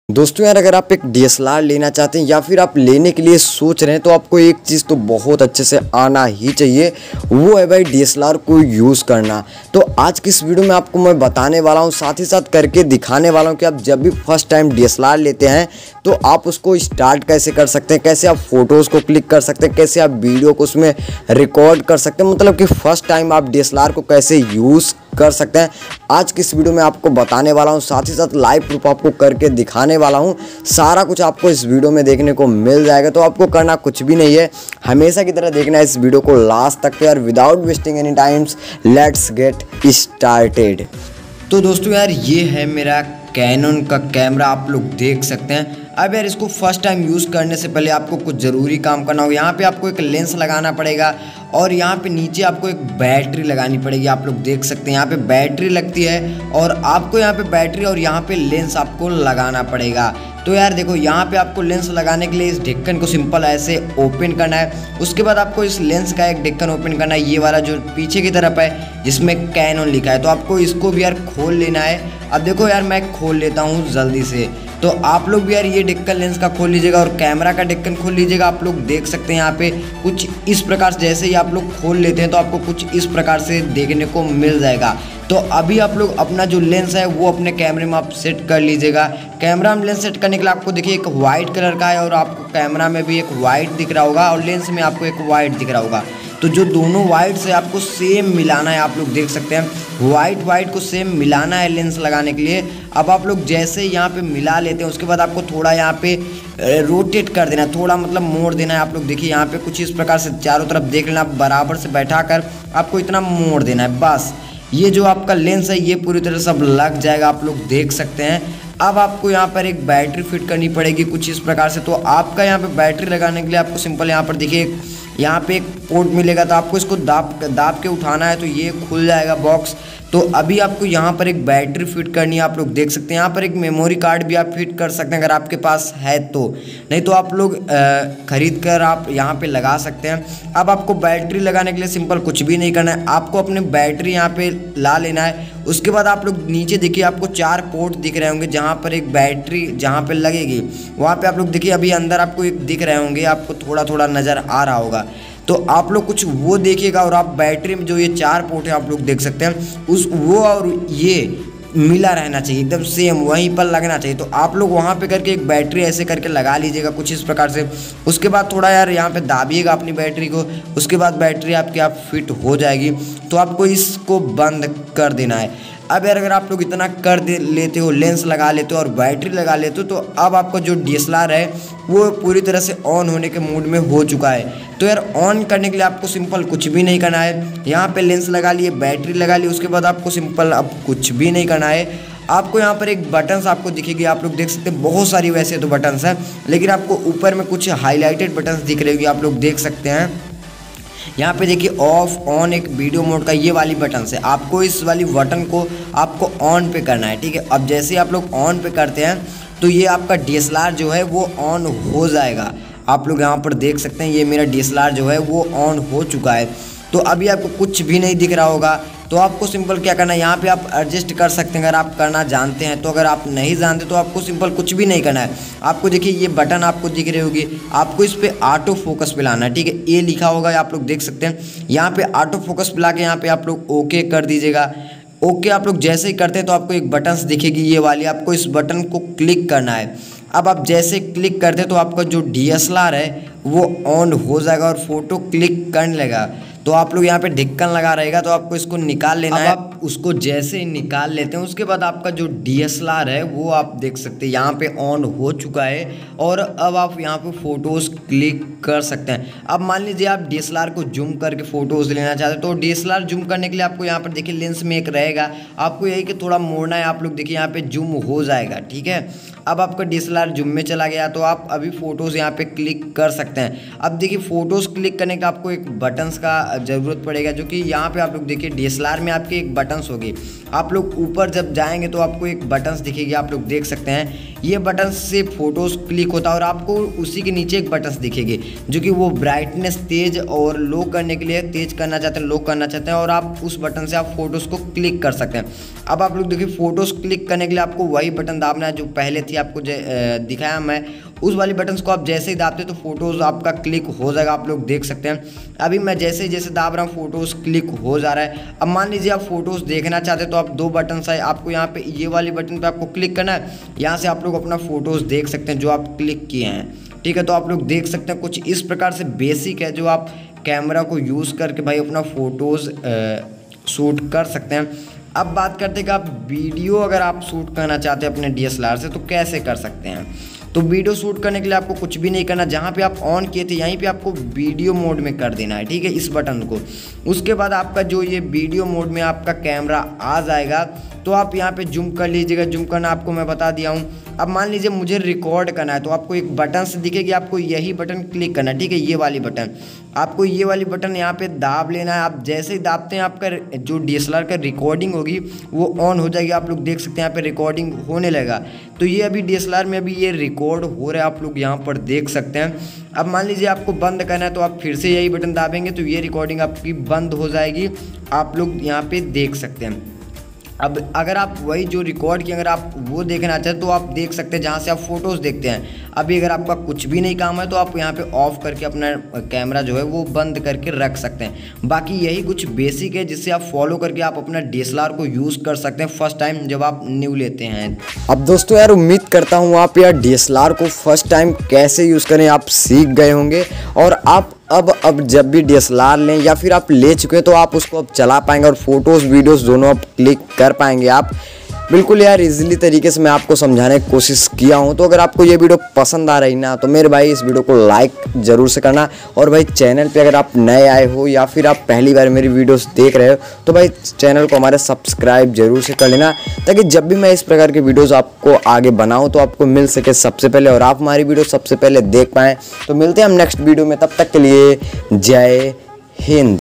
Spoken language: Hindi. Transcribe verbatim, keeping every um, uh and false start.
दोस्तों यार, अगर आप एक डी एस एल आर लेना चाहते हैं या फिर आप लेने के लिए सोच रहे हैं तो आपको एक चीज़ तो बहुत अच्छे से आना ही चाहिए, वो है भाई डी एस एल आर को यूज़ करना। तो आज की इस वीडियो में आपको मैं बताने वाला हूँ, साथ ही साथ करके दिखाने वाला हूँ कि आप जब भी first time D S L R लेते हैं तो आप उसको स्टार्ट कैसे कर सकते हैं, कैसे आप फ़ोटोज़ को क्लिक कर सकते हैं, कैसे आप वीडियो को उसमें रिकॉर्ड कर सकते हैं, मतलब कि फ़र्स्ट टाइम आप डी एस एल आर को कैसे यूज़ कर सकते हैं। आज की इस वीडियो में आपको बताने वाला हूं, साथ ही साथ लाइव प्रूफ आपको करके दिखाने वाला हूं। सारा कुछ आपको इस वीडियो में देखने को मिल जाएगा, तो आपको करना कुछ भी नहीं है, हमेशा की तरह देखना है इस वीडियो को लास्ट तक। यार without wasting any times let's get started. तो दोस्तों यार, ये है मेरा कैनन का कैमरा, आप लोग देख सकते हैं। अब यार इसको फर्स्ट टाइम यूज़ करने से पहले आपको कुछ ज़रूरी काम करना होगा। यहाँ पे आपको एक लेंस लगाना पड़ेगा और यहाँ पे नीचे आपको एक बैटरी लगानी पड़ेगी। आप लोग देख सकते हैं यहाँ पे बैटरी लगती है और आपको यहाँ पे बैटरी और यहाँ पे लेंस आपको लगाना पड़ेगा। तो यार देखो, यहाँ पे आपको लेंस लगाने के लिए इस ढक्कन को सिंपल ऐसे ओपन करना है। उसके बाद आपको इस लेंस का एक ढक्कन ओपन करना है, ये वाला जो पीछे की तरफ है जिसमें कैनन लिखा है। तो आपको इसको भी यार खोल लेना है। अब देखो यार, मैं खोल लेता हूँ जल्दी से। तो आप लोग भी यार ये ढक्कन लेंस का खोल लीजिएगा और कैमरा का ढक्कन खोल लीजिएगा। आप लोग देख सकते हैं यहाँ पे कुछ इस प्रकार से, जैसे ही आप लोग खोल लेते हैं तो आपको कुछ इस प्रकार से देखने को मिल जाएगा। तो अभी आप लोग अपना जो लेंस है वो अपने कैमरे में आप सेट कर लीजिएगा। कैमरा में लेंस सेट करने के लिए आपको देखिए एक वाइट कलर का है और आपको कैमरा में भी एक वाइट दिख रहा होगा और लेंस में आपको एक वाइट दिख रहा होगा। तो जो दोनों वाइट से आपको सेम मिलाना है। आप लोग देख सकते हैं वाइट वाइट को सेम मिलाना है लेंस लगाने के लिए। अब आप लोग जैसे यहाँ पे मिला लेते हैं उसके बाद आपको थोड़ा यहाँ पे रोटेट कर देना है, थोड़ा मतलब मोड़ देना है। आप लोग देखिए यहाँ पे कुछ इस प्रकार से चारों तरफ देख लेना, बराबर से बैठा कर आपको इतना मोड़ देना है बस। ये जो आपका लेंस है ये पूरी तरह सब लग जाएगा, आप लोग देख सकते हैं। अब आपको यहाँ पर एक बैटरी फिट करनी पड़ेगी कुछ इस प्रकार से। तो आपका यहाँ पे बैटरी लगाने के लिए आपको सिंपल यहाँ पर देखिए यहाँ पे एक पोर्ट मिलेगा, तो आपको इसको दाब दाब के उठाना है तो ये खुल जाएगा बॉक्स। तो अभी आपको यहाँ पर एक बैटरी फिट करनी है। आप लोग देख सकते हैं यहाँ पर एक मेमोरी कार्ड भी आप फिट कर सकते हैं अगर आपके पास है तो, नहीं तो आप लोग ख़रीद कर आप यहाँ पे लगा सकते हैं। अब आपको बैटरी लगाने के लिए सिंपल कुछ भी नहीं करना है, आपको अपने बैटरी यहाँ पे ला लेना है। उसके बाद आप लोग नीचे देखिए आपको चार पोर्ट दिख रहे होंगे जहाँ पर एक बैटरी जहाँ पे लगेगी वहाँ पे आप लोग देखिए अभी अंदर आपको एक दिख रहे होंगे, आपको थोड़ा थोड़ा नज़र आ रहा होगा। तो आप लोग कुछ वो देखिएगा और आप बैटरी में जो ये चार पोर्ट है आप लोग देख सकते हैं उस वो और ये मिला रहना चाहिए, एकदम सेम वहीं पर लगना चाहिए। तो आप लोग वहाँ पे करके एक बैटरी ऐसे करके लगा लीजिएगा कुछ इस प्रकार से। उसके बाद थोड़ा यार यहाँ पे दाबिएगा अपनी बैटरी को, उसके बाद बैटरी आपकी आप फिट हो जाएगी। तो आपको इसको बंद कर देना है। अब यार अगर आप लोग इतना कर दे लेते हो, लेंस लगा लेते हो और बैटरी लगा लेते हो, तो अब आपका जो डी एस एल आर है वो पूरी तरह से ऑन होने के मूड में हो चुका है। तो यार ऑन करने के लिए आपको सिंपल कुछ भी नहीं करना है। यहाँ पे लेंस लगा लिए, बैटरी लगा ली, उसके बाद आपको सिंपल अब कुछ भी नहीं करना है। आपको यहाँ पर एक बटन्स आपको दिखेगी, आप लोग देख सकते हैं बहुत सारी वैसे तो बटन्स हैं, लेकिन आपको ऊपर में कुछ हाईलाइटेड बटन्स दिख रही होगी, आप लोग देख सकते हैं। यहाँ पे देखिए ऑफ ऑन एक वीडियो मोड का ये वाली बटन है, आपको इस वाली बटन को आपको ऑन पे करना है, ठीक है। अब जैसे आप लोग ऑन पे करते हैं तो ये आपका डी एस एल आर जो है वो ऑन हो जाएगा। आप लोग यहाँ पर देख सकते हैं ये मेरा डी एस एल आर जो है वो ऑन हो चुका है। तो अभी आपको कुछ भी नहीं दिख रहा होगा, तो आपको सिंपल क्या करना है, यहाँ पे आप एडजस्ट कर सकते हैं अगर आप करना जानते हैं। तो अगर आप नहीं जानते तो आपको सिंपल कुछ भी नहीं करना है। आपको देखिए ये बटन आपको दिख रही होगी, आपको इस पर ऑटो फोकस पे लाना है, ठीक है। ये लिखा होगा आप लोग देख सकते हैं, यहाँ पे ऑटो फोकस पे ला के यहाँ पे आप लोग ओके कर दीजिएगा। ओके आप लोग जैसे ही करते हैं तो आपको एक बटन दिखेगी ये वाली, आपको इस बटन को क्लिक करना है। अब आप जैसे क्लिक करते हैं तो आपका जो डी एस एल आर है वो ऑन हो जाएगा और फोटो क्लिक करने लगेगा। तो आप लोग यहाँ पे ढक्कन लगा रहेगा तो आपको इसको निकाल लेना है। आप उसको जैसे ही निकाल लेते हैं उसके बाद आपका जो डी एस एल आर है वो आप देख सकते हैं यहाँ पे ऑन हो चुका है और अब आप यहाँ पे फ़ोटोज़ क्लिक कर सकते हैं। अब मान लीजिए आप डी एस एल आर को जूम करके फ़ोटोज़ लेना चाहते हैं, तो D S L R zoom करने के लिए आपको यहाँ पर देखिए लेंस में एक रहेगा, आपको यही कि थोड़ा मोड़ना है। आप लोग देखिए यहाँ पे जूम हो जाएगा, ठीक है। अब आपका D S L R zoom में चला गया तो आप अभी फ़ोटोज़ यहाँ पे क्लिक कर सकते हैं। अब देखिए फ़ोटोज़ क्लिक करने का आपको एक बटन्स का ज़रूरत पड़ेगा, जो कि यहाँ पे आप लोग देखिए डी एस एल आर में आपके एक बटन्स होगी। आप लोग ऊपर जब जाएंगे तो आपको एक बटन्स दिखेगी, आप लोग देख सकते हैं ये बटन से फ़ोटोज़ क्लिक होता है और आपको उसी के नीचे एक बटन दिखेगी जो कि वो ब्राइटनेस तेज़ और लो करने के लिए, तेज़ करना चाहते हैं, लो करना चाहते हैं, और आप उस बटन से आप फ़ोटोज़ को क्लिक कर सकते हैं। अब आप लोग देखिए फ़ोटोज़ क्लिक करने के लिए आपको वही बटन दाबना है जो पहले थी आपको दिखाया मैं, उस वाली बटन्स को आप जैसे ही दाबते हैं तो फ़ोटोज़ आपका क्लिक हो जाएगा। आप लोग देख सकते हैं अभी मैं जैसे ही जैसे दाब रहा हूँ फ़ोटोज़ क्लिक हो जा रहा है। अब मान लीजिए आप फ़ोटोज़ देखना चाहते हैं तो आप दो बटन है, आपको यहाँ पे ये वाली बटन पे आपको क्लिक करना है, यहाँ से आप लोग अपना फ़ोटोज़ देख सकते हैं जो आप क्लिक किए हैं। ठीक है, तो आप लोग देख सकते हैं कुछ इस प्रकार से बेसिक है जो आप कैमरा को यूज़ करके भाई अपना फ़ोटोज़ शूट कर सकते हैं। अब बात करते हैं कि आप वीडियो अगर आप शूट करना चाहते हैं अपने डी एस एल आर से तो कैसे कर सकते हैं। तो वीडियो शूट करने के लिए आपको कुछ भी नहीं करना, जहाँ पे आप ऑन किए थे यहीं पे आपको वीडियो मोड में कर देना है। ठीक है, इस बटन को। उसके बाद आपका जो ये वीडियो मोड में आपका कैमरा आ जाएगा तो आप यहाँ पे जूम कर लीजिएगा। जूम करना आपको मैं बता दिया हूँ। अब मान लीजिए मुझे रिकॉर्ड करना है तो आपको एक बटन से दिखेगी, आपको यही बटन क्लिक करना है। ठीक है, ये वाली बटन, आपको ये वाली बटन यहाँ पे दाब लेना है। आप जैसे ही दाबते हैं आपका जो डी एस एल आर का रिकॉर्डिंग होगी वो ऑन हो जाएगी। आप लोग देख सकते हैं यहाँ पे रिकॉर्डिंग होने लगेगा। तो ये अभी डी एस एल आर में अभी ये रिकॉर्ड हो रहा है, आप लोग यहाँ पर देख सकते हैं। अब मान लीजिए आपको बंद करना है तो आप फिर से यही बटन दाबेंगे तो ये रिकॉर्डिंग आपकी बंद हो जाएगी। आप लोग यहाँ पे देख सकते हैं। अब अगर आप वही जो रिकॉर्ड की अगर आप वो देखना चाहते तो आप देख सकते हैं जहाँ से आप फ़ोटोज़ देखते हैं। अभी अगर आपका कुछ भी नहीं काम है तो आप यहाँ पे ऑफ करके अपना कैमरा जो है वो बंद करके रख सकते हैं। बाकी यही कुछ बेसिक है जिससे आप फॉलो करके आप अपना डी एस एल आर को यूज़ कर सकते हैं फर्स्ट टाइम जब आप न्यू लेते हैं। अब दोस्तों यार उम्मीद करता हूँ आप यार डी एस एल आर को फर्स्ट टाइम कैसे यूज़ करें आप सीख गए होंगे, और आप अब अब जब भी डी एस एल आर लें या फिर आप ले चुके हैं तो आप उसको अब चला पाएंगे और फोटोज़ वीडियोज़ दोनों आप क्लिक कर पाएंगे। आप बिल्कुल यार इजीली तरीके से मैं आपको समझाने की कोशिश किया हूं। तो अगर आपको ये वीडियो पसंद आ रही ना तो मेरे भाई इस वीडियो को लाइक ज़रूर से करना, और भाई चैनल पे अगर आप नए आए हो या फिर आप पहली बार मेरी वीडियोस देख रहे हो तो भाई चैनल को हमारे सब्सक्राइब जरूर से कर लेना, ताकि जब भी मैं इस प्रकार की वीडियोस आपको आगे बनाऊँ तो आपको मिल सके सबसे पहले और आप हमारी वीडियो सबसे पहले देख पाएँ। तो मिलते हैं हम नेक्स्ट वीडियो में, तब तक के लिए जय हिंद।